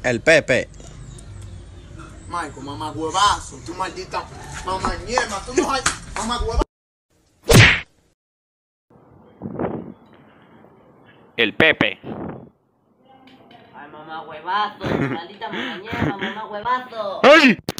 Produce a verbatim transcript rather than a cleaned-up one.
El Pepe. Marco, mamá huevazo, tú maldita mamá ñema, tú no hay mamá huevazo. El Pepe. Ay, mamá huevazo, maldita mamá ñema, mamá huevazo. ¡Ay!